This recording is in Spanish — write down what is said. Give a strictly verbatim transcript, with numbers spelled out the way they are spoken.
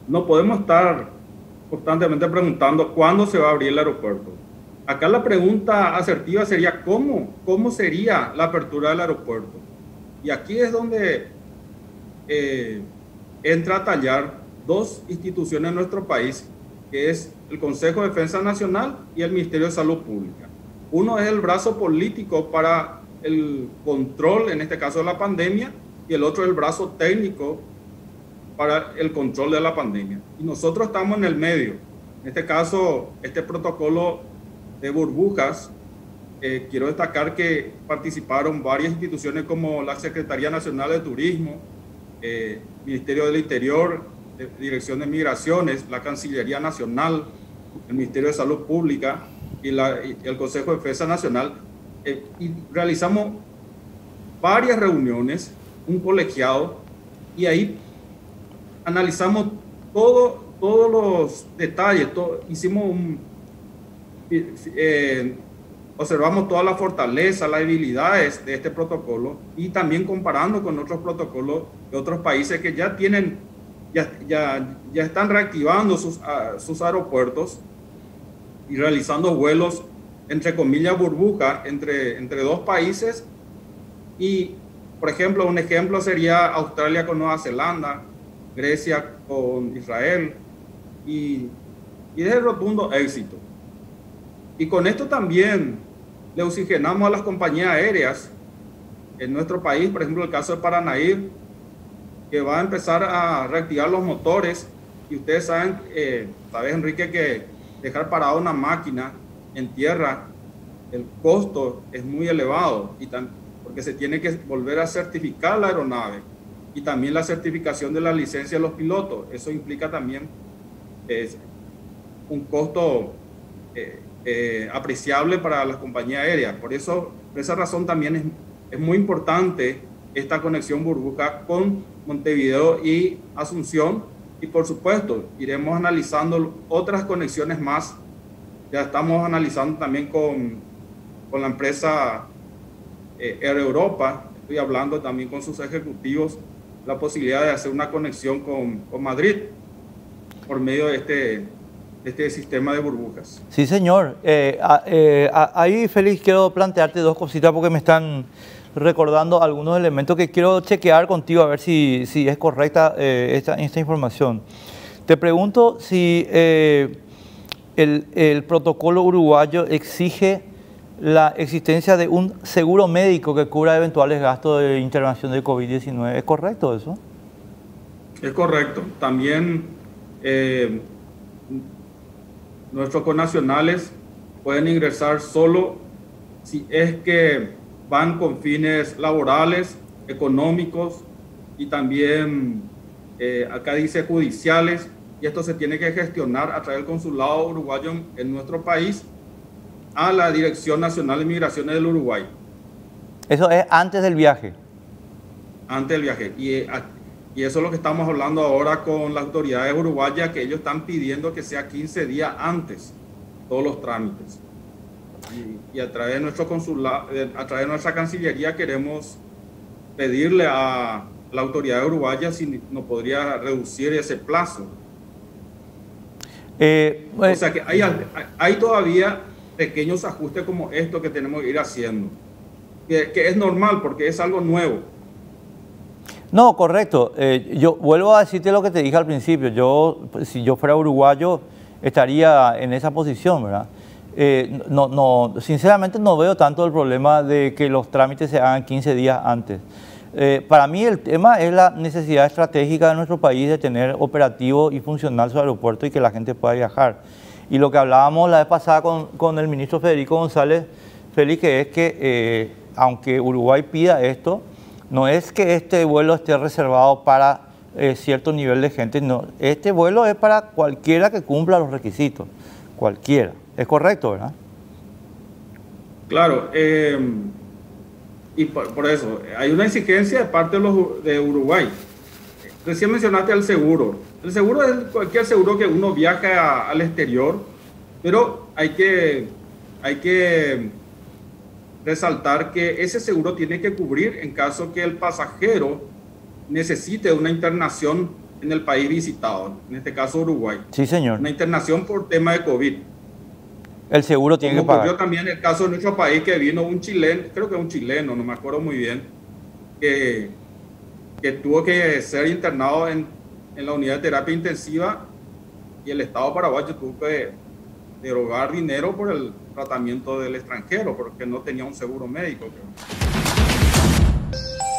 no podemos estar constantemente preguntando cuándo se va a abrir el aeropuerto. Acá la pregunta asertiva sería cómo, cómo sería la apertura del aeropuerto. Y aquí es donde eh, entra a tallar dos instituciones en nuestro país, que es el Consejo de Defensa Nacional y el Ministerio de Salud Pública. Uno es el brazo político para el control, en este caso de la pandemia, y el otro es el brazo técnico para el control de la pandemia. Y nosotros estamos en el medio. En este caso, este protocolo de burbujas, eh, quiero destacar que participaron varias instituciones como la Secretaría Nacional de Turismo, eh, Ministerio del Interior, de, Dirección de Migraciones, la Cancillería Nacional, el Ministerio de Salud Pública y, la, y el Consejo de Defensa Nacional. Eh, y realizamos varias reuniones, un colegiado, y ahí analizamos todo, todos los detalles, todo, hicimos un, eh, observamos toda la fortaleza, las debilidades de este protocolo y también comparando con otros protocolos de otros países que ya tienen, ya, ya, ya están reactivando sus, uh, sus aeropuertos y realizando vuelos, entre comillas, burbuja entre, entre dos países. Y, por ejemplo, un ejemplo sería Australia con Nueva Zelanda, Grecia con Israel, y, y es de rotundo éxito. Y con esto también le oxigenamos a las compañías aéreas en nuestro país, por ejemplo, el caso de Paranair, que va a empezar a reactivar los motores. Y ustedes saben, eh, sabes, Enrique, que dejar parada una máquina en tierra, el costo es muy elevado, y tan, porque se tiene que volver a certificar la aeronave y también la certificación de la licencia de los pilotos. Eso implica también eh, un costo eh, eh, apreciable para las compañías aéreas. Por eso, por esa razón también es, es muy importante esta conexión burbuja con Montevideo y Asunción. Y por supuesto, iremos analizando otras conexiones más. Ya estamos analizando también con, con la empresa eh, Air Europa. Estoy hablando también con sus ejecutivos la posibilidad de hacer una conexión con, con Madrid por medio de este, de este sistema de burbujas. Sí, señor. Eh, eh, ahí, Félix, quiero plantearte dos cositas porque me están recordando algunos elementos que quiero chequear contigo a ver si, si es correcta eh, esta, esta información. Te pregunto si eh, el, el protocolo uruguayo exige la existencia de un seguro médico que cubra eventuales gastos de intervención de COVID diecinueve. ¿Es correcto eso? Es correcto. También eh, nuestros connacionales pueden ingresar solo si es que van con fines laborales, económicos y también, eh, acá dice, judiciales, y esto se tiene que gestionar a través del consulado uruguayo en, en nuestro país a la Dirección Nacional de Migraciones del Uruguay. Eso es antes del viaje. Antes del viaje. Y, y eso es lo que estamos hablando ahora con las autoridades uruguayas, que ellos están pidiendo que sea quince días antes todos los trámites. Y, y a través de nuestro consulado, a través de nuestra Cancillería queremos pedirle a la autoridad uruguaya si nos podría reducir ese plazo. Eh, o sea que hay, hay todavía pequeños ajustes como esto que tenemos que ir haciendo, que, que es normal porque es algo nuevo. No, correcto. Eh, yo vuelvo a decirte lo que te dije al principio. Yo, si yo fuera uruguayo, estaría en esa posición, ¿verdad? Eh, no, no, sinceramente no veo tanto el problema de que los trámites se hagan quince días antes. Eh, para mí el tema es la necesidad estratégica de nuestro país de tener operativo y funcional su aeropuerto y que la gente pueda viajar. Y lo que hablábamos la vez pasada con, con el ministro Federico González, Félix, que es que eh, aunque Uruguay pida esto, no es que este vuelo esté reservado para eh, cierto nivel de gente, no. Este vuelo es para cualquiera que cumpla los requisitos, cualquiera. Es correcto, ¿verdad? Claro, eh, y por, por eso, hay una exigencia de parte de, los, de Uruguay. Recién mencionaste el seguro. El seguro es cualquier seguro que uno viaja a, al exterior, pero hay que, hay que resaltar que ese seguro tiene que cubrir en caso que el pasajero necesite una internación en el país visitado, en este caso Uruguay. Sí, señor. Una internación por tema de COVID. El seguro tiene Como que pagar. ocurrió también el caso de nuestro país, que vino un chileno, creo que un chileno, no me acuerdo muy bien, que, que tuvo que ser internado en, en la unidad de terapia intensiva y el Estado paraguayo tuvo que derogar dinero por el tratamiento del extranjero, porque no tenía un seguro médico. Creo.